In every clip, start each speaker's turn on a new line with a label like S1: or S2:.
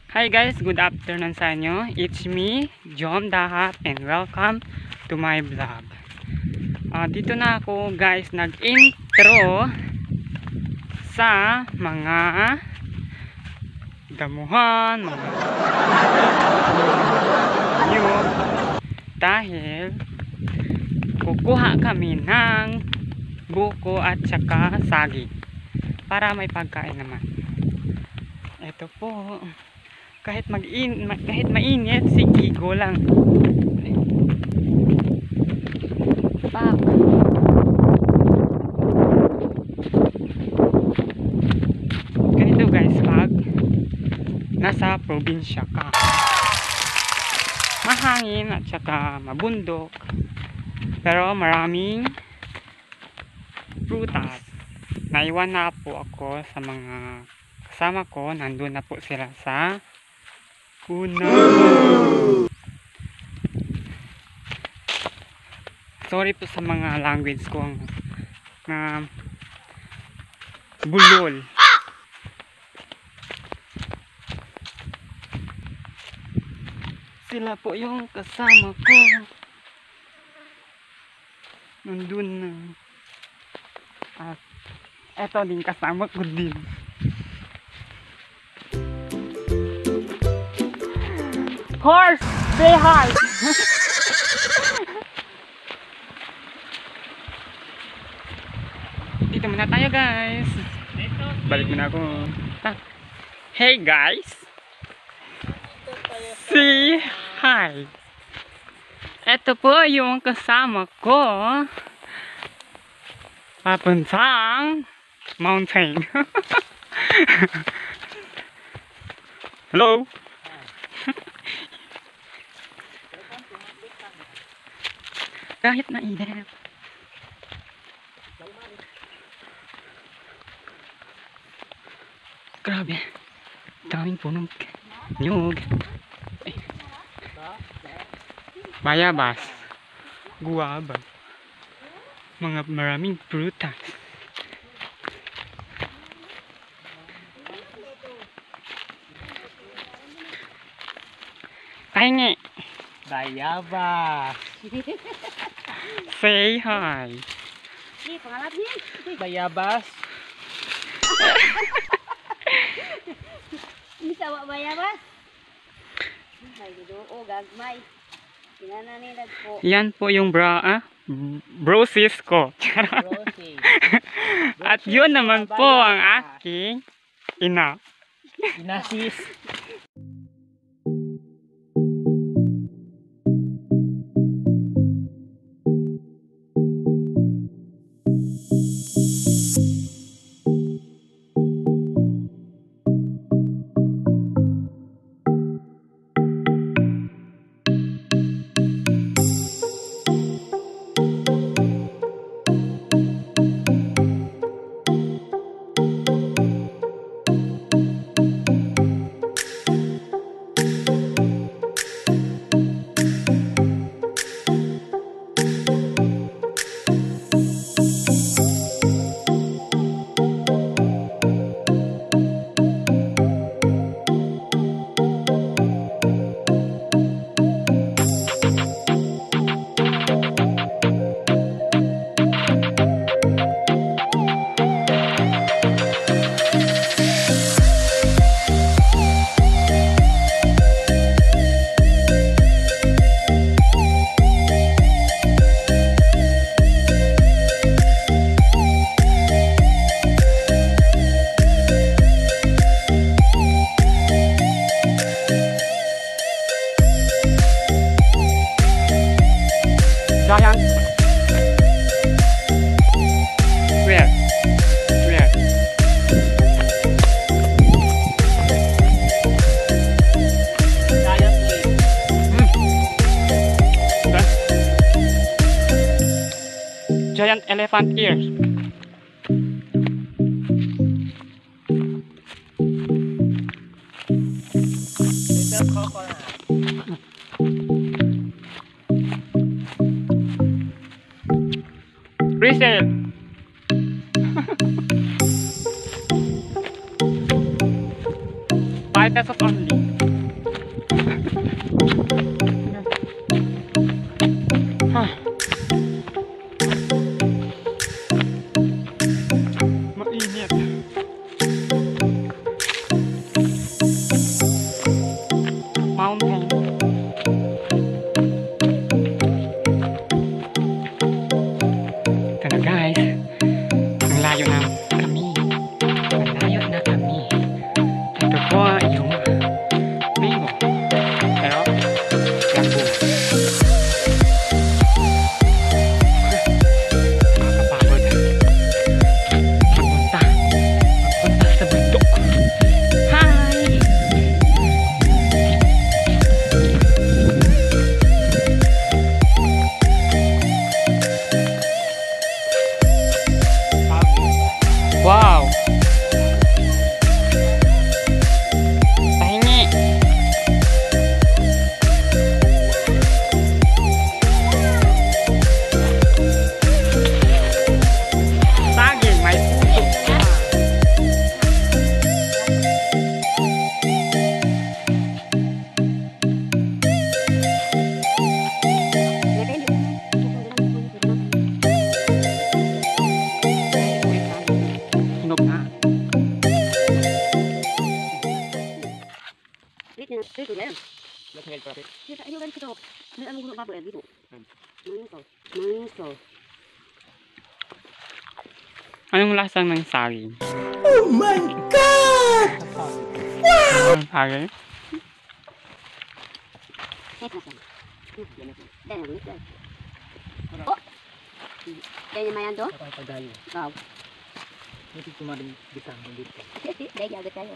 S1: Hi guys, good afternoon sa inyo. It's me, Jom Dahat, and welcome to my vlog. Dito na ako guys nag-intro sa mga damuhan, mga niyog, dahil kukuha kami ng buko at saka saging para may pagkain naman. Ito po, kahit mainit, sige, go lang. Pak. Ganito guys, pag nasa probinsya ka, mahangin at saka mabundok, pero maraming prutas. Naiwan na po ako sa mga kasama ko, nandun na po sila sa puno. Sorry po sa mga language ko na bulol. Sila po yung kasama ko, nandun na. At eto din kasama ko din. Horse, say hi. Dito muna tayo guys. Balik muna ako. Hey guys, say hi. Ito po yung kasama ko papuntang mountain. Hello. Kahit na inip. Grabe. Daming punong nyug. Bayabas. Guava. Mga maraming prutas. Pahingi.
S2: Bayabas.
S1: Say hi.
S3: Pangalat niya.
S2: Bayabas.
S3: Bisa wa bayabas. Ay, o gagmay. Pinananilag po.
S1: Yan po yung brosis ko.
S2: Rosy.
S1: At yun naman po ang aking ina.
S2: Inasis.
S1: Giant. Where? Where?
S2: Giant lake.
S1: Okay. Giant elephant ears.
S2: Little coconut.
S1: Resale. ₱5 only. Ah. Mainit. Mountain. Ito na guys. Ang layo na kami. Malayo na kami. Ito po yung Bingo. Pero, lambo. Nakakapagod. Magpunta sa bundok. Hi! Wow! Pahingi! Saging, may puso pa. Hinog na. Anong lasang ng saging?
S2: Oh my God!
S1: Ang saging?
S3: Kaya naman yan doon?
S2: Pagdayo.
S3: Wow.
S2: Hindi ko maring bitang dito.
S3: Dahil agad tayo.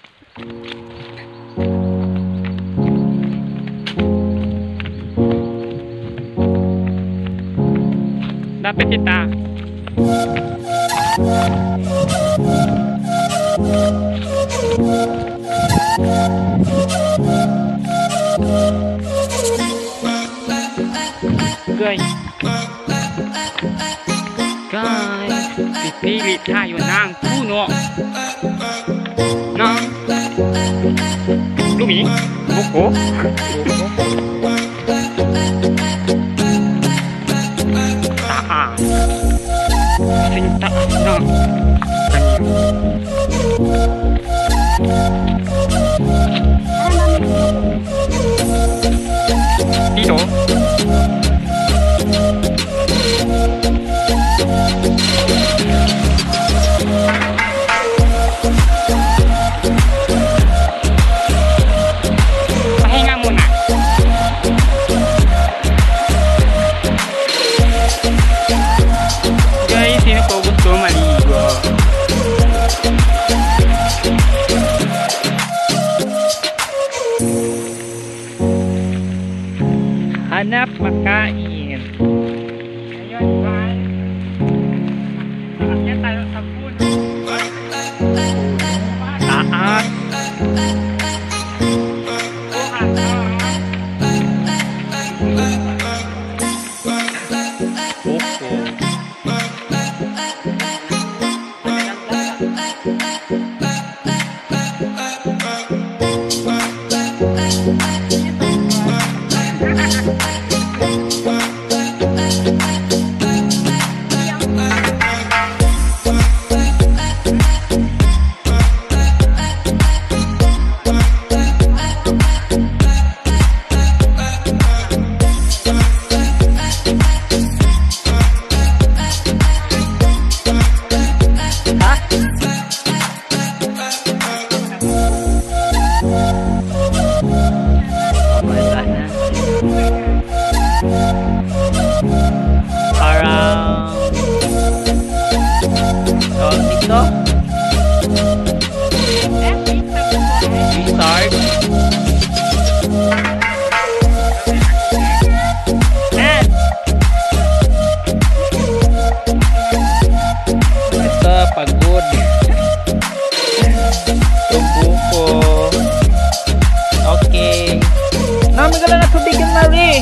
S1: Dapat kita. Guys, pipili tayo ng puno ng lumi, buko, taas, sintaas ng dito. Pahinga muna. Guys, sino po gusto maligo? Hanap makain. Ayun guys. Nakakya tayo sa puno. Taas. Pagod. Tumbuko. Okay. Namin ka lang na tubigan, Marie.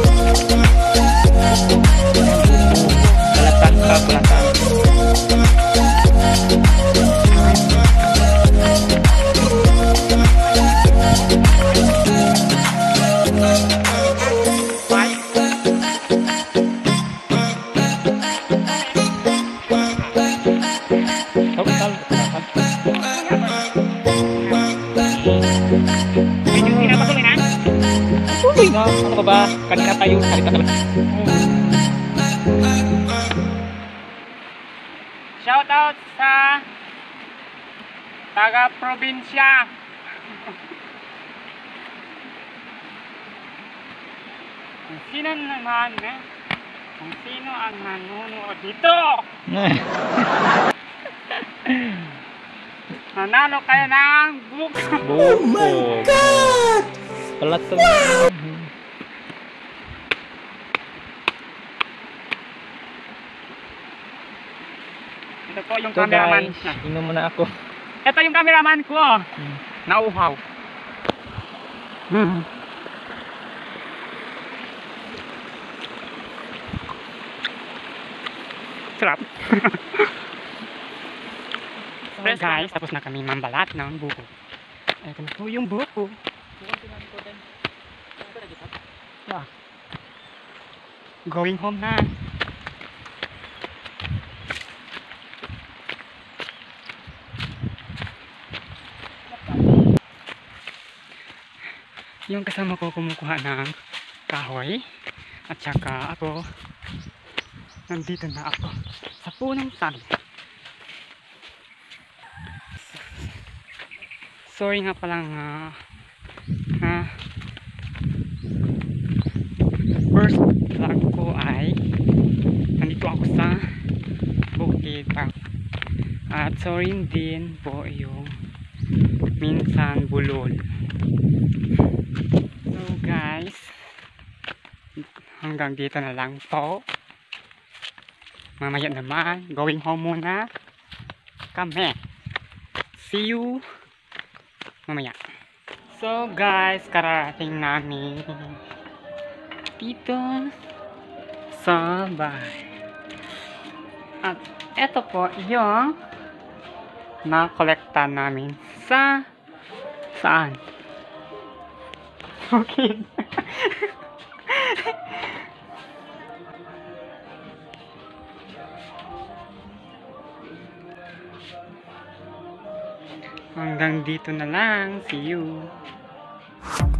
S1: Balatan ka, balatan.
S2: ko ba? Kanina tayo, salita ka lang.
S1: Shout out sa taga-probinsya. Kung sino naman kung sino ang nanonood dito, nanalo kayo ng book.
S2: Oh my God! Palat to.
S1: Ito po yung
S2: So
S1: cameraman.
S2: guys, inom muna ako.
S1: Ito yung cameraman ko. Nauhaw. Sarap. So guys, tapos na kami mambalat ng buko. Ito na po yung buko. Yeah. Going home na. Yung kasama ko kumukuha ng kahoy at saka ako nandito na ako sa punong saging. Sorry nga palang first vlog ko ay nandito ako sa Bukid Park at sorry din po yung minsan bulol. So guys, hanggang dito na lang po. Mamaya naman, going home muna kami. See you mamaya. So guys, kararating namin dito sa bahay. At eto po yung na-kolekta namin sa saan? Okay. Hanggang dito na lang. See you.